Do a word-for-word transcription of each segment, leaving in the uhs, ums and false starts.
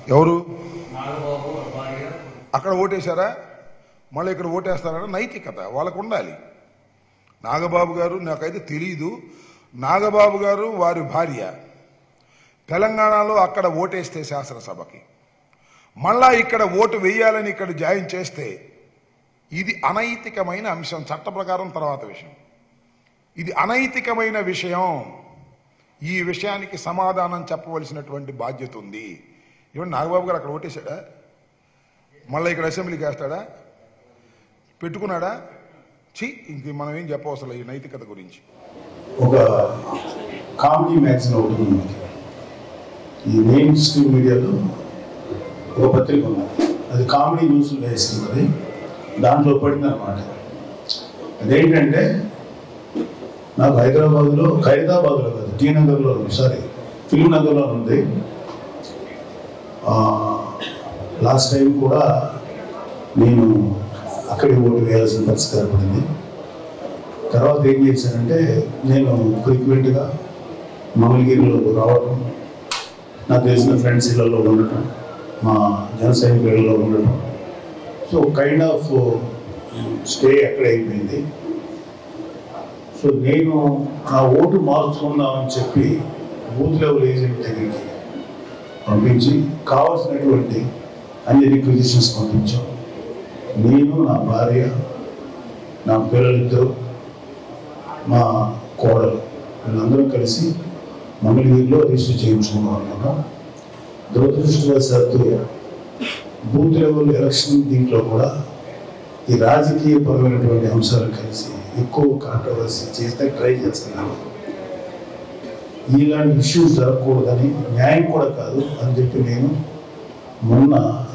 ఎవరు అక్కడ ఓటేశారా? మళ్ళీ ఇక్కడ ఓటేస్తారన్న నైతికత వాళ్ళకు ఉండాలి. నాగబాబు గారు నాకైతే తెలియదు. నాగబాబు గారు వారి భార్య తెలంగాణలో అక్కడ ఓటేస్తే శాసనసభకి మళ్ళా ఇక్కడ ఓటు వేయాలని ఇక్కడ జాయిన్ చేస్తే ఇది అనైతికమైన అంశం. చట్ట ప్రకారం తర్వాత విషయం. ఇది అనైతికమైన విషయం. ఈ విషయానికి సమాధానం చెప్పవలసినటువంటి బాధ్యత ఉంది. ఇవన్నీ నాగబాబు గారు అక్కడ ఓటేశాడా? మళ్ళీ ఇక్కడ అసెంబ్లీకి వేస్తాడా? పెట్టుకున్నాడా? చి ఇంక మనం ఏం చెప్పవసరం ఈ నైతికత గురించి. ఒక కామెడీ మ్యాగజైన్ ఒకటి ఉంది. ఈ మెయిన్ స్ట్రీమ్ మీడియాలో ఒక పత్రిక ఉంది. అది కామెడీ న్యూస్లు వేస్తుంది. దాంట్లో పడింది అనమాట. అదేంటంటే నాకు హైదరాబాద్లో ఖైరదాబాద్లో కాదు టీ నగర్లో సారీ ఫిల్మ్ నగర్లో ఉంది. లాస్ట్ టైం కూడా నేను అక్కడికి ఓటు వేయాల్సిన పరిస్థితి ఏర్పడింది. తర్వాత ఏం చేశానంటే నేను ఫ్రీక్వెంట్గా మంగళగిరిలో రావడం, నాకు తెలిసిన ఫ్రెండ్స్ ఇళ్లలో ఉండటం, మా జన సైనికులలో ఉండటం, సో కైండ్ ఆఫ్ స్టే అక్కడ అయిపోయింది. సో నేను నా ఓటు మార్చుకుందామని చెప్పి బూత్ లెవెల్ ఏజెంట్ దగ్గరికి పంపించి కావాల్సినటువంటి అన్ని రిక్విజిషన్స్ పంపించాం. నేను, నా భార్య, నా పిల్లలిద్దరు, మా కోడలు వీళ్ళందరూ కలిసి మంగళగిరిలో రిజిస్టర్ చేయించుకున్నాం అనుకున్నాం. దురదృష్టవశాత్తు బూత్ లెవెల్ ఎలక్షన్ దీంట్లో కూడా ఈ రాజకీయపరమైనటువంటి అంశాలు కలిసి ఎక్కువ కాంట్రవర్సీ చేస్తే ట్రై చేస్తున్నాను. ఇలాంటి ఇష్యూస్ జరగకూడదని, న్యాయం కూడా కాదు అని చెప్పి నేను మొన్న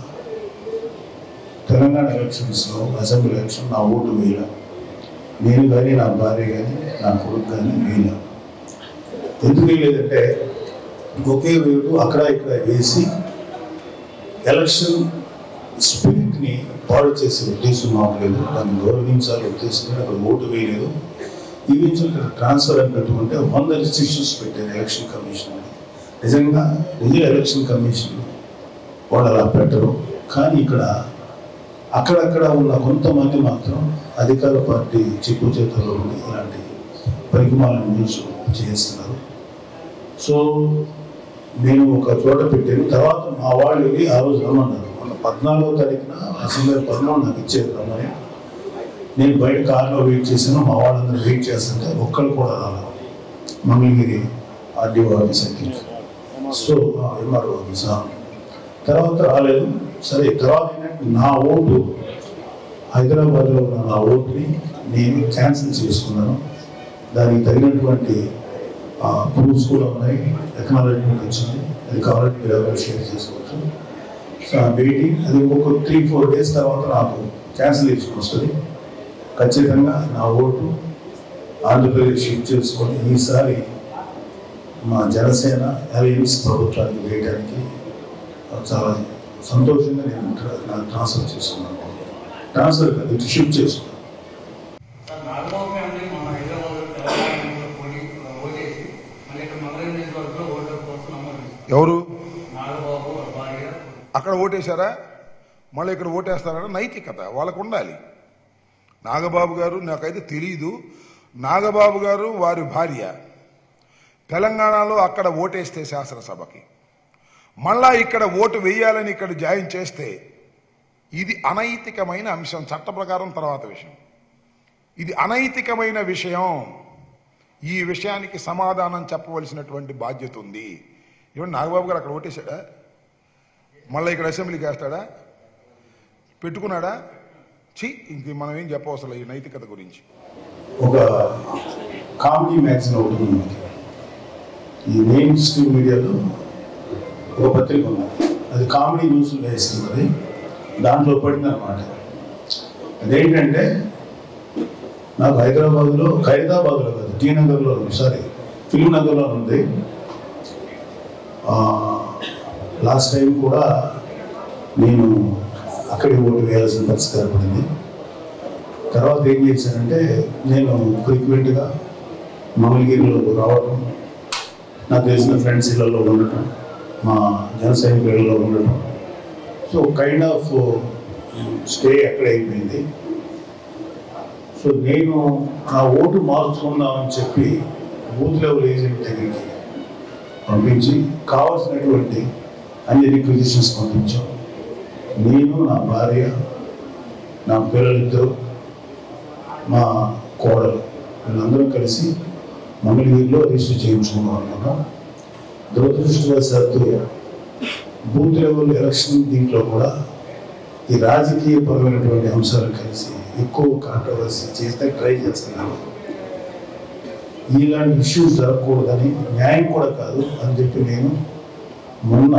తెలంగాణ ఎలక్షన్స్లో అసెంబ్లీ ఎలక్షన్ నా ఓటు వేయలే. నేను కానీ నా భార్య కానీ నా కొడుకు కానీ వేయలే. ఎందుకు వేయలేదంటే ఒకే వేడు అక్కడ ఇక్కడ వేసి ఎలక్షన్ స్పిరిట్ని పాడు చేసే ఉద్దేశం మాకు లేదు. దాన్ని గౌరవించాలి ఉద్దేశం అక్కడ ఓటు వేయలేదు. ఈవెన్చువల్ ఇక్కడ ట్రాన్స్ఫర్ అని పెట్టుకుంటే వంద రిస్ట్రిక్షన్స్ పెట్టారు ఎలక్షన్ కమిషన్ అని. నిజంగా రియల్ ఎలక్షన్ కమిషన్ వాళ్ళు అలా పెట్టరు. కానీ ఇక్కడ అక్కడక్కడ ఉన్న కొంతమంది మాత్రం అధికార పార్టీ చిక్కు చేతుల్లో ఉండి ఇలాంటి పరిమాణాలను న్యూస్ చేస్తున్నారు. సో నేను ఒక చోట పెట్టాను. తర్వాత మా వాళ్ళు వెళ్ళి ఆ రోజు రమ్మన్నారు. మొన్న పద్నాలుగో తారీఖున అసెంబ్లీ పదమూడు నాకు ఇచ్చేది రమ్మని. నేను బయట కార్లో వెయిట్ చేశాను. మా వాళ్ళందరూ వెయిట్ చేస్తుంటే ఒక్కళ్ళు కూడా రాలేదు. మంగళగిరి ఆర్డీఓ ఆఫీస్ అయితే సో ఎంఆర్ఓ ఆఫీస్ తర్వాత రాలేదు. సరే తర్వాత ఏంటంటే నా ఓటు హైదరాబాద్లో ఉన్న నా ఓటుని నేను క్యాన్సిల్ చేసుకున్నాను. దానికి తగినటువంటి ప్రూఫ్స్ కూడా ఉన్నాయి. ఎకనాలజ్మెంట్ వచ్చింది. అది కావాలంటే మీరు ఎవరైనా షేర్ చేసుకోవచ్చు. సో ఆ వెయిటింగ్ అది ఇంకొక త్రీ ఫోర్ డేస్ తర్వాత నాకు క్యాన్సిలేషన్ వస్తుంది. ఖచ్చితంగా నా ఓటు ఆంధ్రప్రదేశ్ షిఫ్ట్ చేసుకొని ఈసారి మా జనసేన అలయన్స్ ప్రభుత్వానికి వేయడానికి చాలా సంతోషంగా నేను నాకు ట్రాన్స్ఫర్ చేసుకున్నాను. ట్రాన్స్ఫర్ కాదు, ఇటు షిఫ్ట్ చేసుకున్నాను. ఎవరు అక్కడ ఓటేశారా? మళ్ళీ ఇక్కడ ఓటేస్తారన్న నైతికత వాళ్ళకు ఉండాలి. నాగబాబు గారు నాకైతే తెలియదు. నాగబాబు గారు వారి భార్య తెలంగాణలో అక్కడ ఓటేస్తే శాసనసభకి మళ్ళా ఇక్కడ ఓటు వేయాలని ఇక్కడ జాయిన్ చేస్తే ఇది అనైతికమైన అంశం. చట్ట ప్రకారం తర్వాత విషయం. ఇది అనైతికమైన విషయం. ఈ విషయానికి సమాధానం చెప్పవలసినటువంటి బాధ్యత ఉంది. ఇవన్నీ నాగబాబు గారు అక్కడ ఓటేశాడా? మళ్ళీ ఇక్కడ అసెంబ్లీకి వేస్తాడా? పెట్టుకున్నాడా? చి ఇంక మనం ఏం చెప్పవసరం ఈ నైతికత గురించి. ఒక కామెడీ మ్యాగజైన్ ఒకటి ఉంది. ఈ మెయిన్ స్ట్రీమ్ మీడియాలో ఒక పత్రిక ఉంది. అది కామెడీ న్యూస్లు వేస్తుంది. దాంట్లో పడింది అనమాట. అదేంటంటే నాకు హైదరాబాద్లో ఖైరదాబాద్లో కాదు టీ నగర్లో సారీ ఫిల్మ్ నగర్లో ఉంది. లాస్ట్ టైం కూడా నేను అక్కడికి ఓటు వేయాల్సిన పరిస్థితి ఏర్పడింది. తర్వాత ఏం చేశానంటే నేను ఫ్రీక్వెంట్గా మంగళగిరిలో రావడం, నాకు తెలిసిన ఫ్రెండ్స్ ఇళ్లలో ఉండటం, మా జన సైనికులలో ఉండడం. సో కైండ్ ఆఫ్ స్టే అక్కడ అయిపోయింది. సో నేను నా ఓటు మార్చుకుందామని చెప్పి బూత్ లెవెల్ ఏజెంట్ దగ్గరికి పంపించి కావాల్సినటువంటి అన్ని రిక్విజిషన్స్ పంపించాం. నేను, నా భార్య, నా పిల్లలిద్దరు, మా కోడలు వీళ్ళందరూ కలిసి మంగళగిరిలో రిజిస్టర్ చేయించుకున్నాం అన్నాను. దురదృష్టవశాత్తు బూత్ లెవెల్ ఎలక్షన్ దీంట్లో కూడా ఈ రాజకీయపరమైనటువంటి అంశాలు కలిసి ఎక్కువ కాంట్రవర్సీ చేస్తే ట్రై చేస్తున్నాను. ఇలాంటి ఇష్యూస్ జరగకూడదని, న్యాయం కూడా కాదు అని చెప్పి నేను మొన్న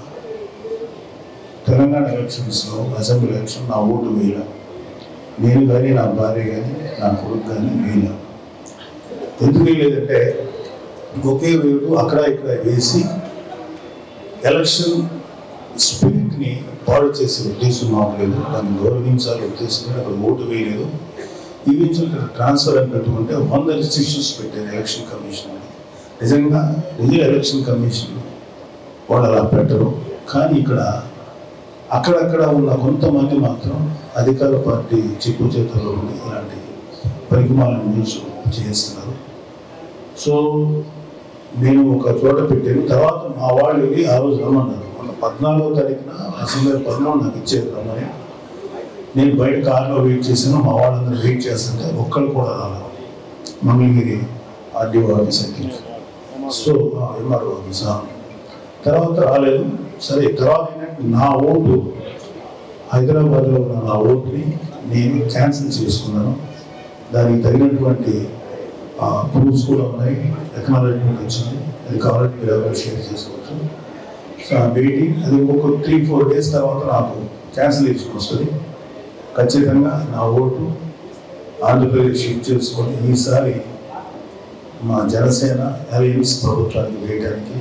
తెలంగాణ ఎలక్షన్స్లో అసెంబ్లీ ఎలక్షన్ నా ఓటు వేయలే. నేను కానీ, నా భార్య కానీ, నా కొడుకు కానీ వేయలే. ఎందుకు వేయలేదంటే ఒకే వేడు అక్కడ ఇక్కడ వేసి ఎలక్షన్ స్పిరిట్ని పాడు చేసే ఉద్దేశం మాకు లేదు. దాన్ని గౌరవించాలి ఉద్దేశం అక్కడ ఓటు వేయలేదు. ఈవెన్చువల్ ట్రాన్స్ఫర్ అని పెట్టుకుంటే వంద రిస్ట్రిక్షన్స్ పెట్టారు ఎలక్షన్ కమిషన్. నిజంగా నిజ ఎలక్షన్ కమిషన్ వాళ్ళు అలా పెట్టరు. కానీ ఇక్కడ అక్కడక్కడ ఉన్న కొంతమంది మాత్రం అధికార పార్టీ చిక్కు చేతుల్లో ఉండి ఇలాంటి పరిమాణాలను న్యూస్ చేస్తున్నారు. సో నేను ఒక చోట పెట్టాను. తర్వాత మా వాళ్ళు వెళ్ళి ఆ రోజు రమ్మన్నారు. మొన్న పద్నాలుగో తారీఖున అసెంబ్లీ పద్నాలుగు నాకు ఇచ్చేది రమ్మని. నేను బయట కార్లో వెయిట్ చేశాను. మా వాళ్ళందరూ వెయిట్ చేస్తుంటే ఒక్కరు కూడా రాలేదు. మంగళగిరి ఆర్డీఓ ఆఫీసర్కి, సో ఎంఆర్ఓ ఆఫీసర్ తర్వాత రాలేదు. సరే తర్వాత ఏంటంటే నా ఓటు హైదరాబాద్లో ఉన్న నా ఓటుని నేను క్యాన్సిల్ చేసుకున్నాను. దానికి తగినటువంటి ప్రూఫ్స్ కూడా ఉన్నాయి. ఎకనాలజ్మెంట్ వచ్చింది. అది కావాలంటే మీరు ఎవరైనా షేర్ చేసుకోవచ్చు. సో వెయిటింగ్ అది ఇంకొక త్రీ ఫోర్ డేస్ తర్వాత నాకు క్యాన్సిలేషన్ వస్తుంది. ఖచ్చితంగా నా ఓటు ఆంధ్రప్రదేశ్ షిఫ్ట్ చేసుకొని ఈసారి మా జనసేన అలయన్స్ ప్రభుత్వానికి వేయడానికి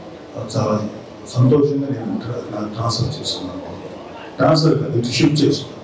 చాలా సంతోషంగా నేను నాకు ట్రాన్స్ఫర్ చేసుకున్నాను. ట్రాన్స్ఫర్ కాదు, షిఫ్ట్ చేసుకున్నాను.